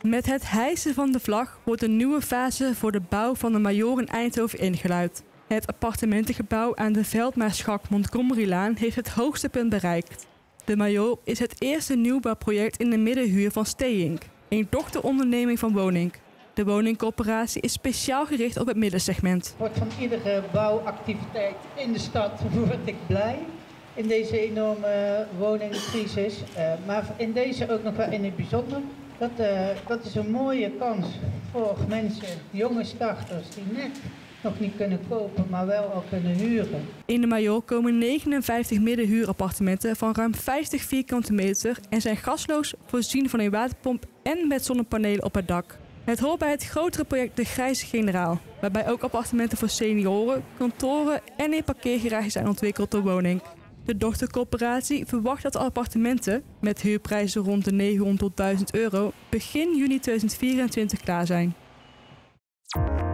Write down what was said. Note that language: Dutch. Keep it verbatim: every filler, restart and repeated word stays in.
Met het hijsen van de vlag wordt een nieuwe fase voor de bouw van de Major in Eindhoven ingeluid. Het appartementengebouw aan de Veldmaarschak Montgomerylaan heeft het hoogste punt bereikt. De Major is het eerste nieuwbouwproject in de middenhuur van Stayink, een dochteronderneming van Wonink. De woningcorporatie is speciaal gericht op het middensegment. Wordt van iedere bouwactiviteit in de stad word ik blij in deze enorme woningcrisis. Uh, maar in deze ook nog wel in het bijzonder. Dat, uh, dat is een mooie kans voor mensen, jonge starters die net nog niet kunnen kopen, maar wel al kunnen huren. In de Major komen negenenvijftig middenhuurappartementen van ruim vijftig vierkante meter en zijn gasloos, voorzien van een waterpomp en met zonnepanelen op het dak. Het hoort bij het grotere project De Grijze Generaal, waarbij ook appartementen voor senioren, kantoren en een parkeergarage zijn ontwikkeld door Wonink. De dochtercorporatie verwacht dat de appartementen, met huurprijzen rond de negenhonderd tot duizend euro, begin juni tweeduizend vierentwintig klaar zijn.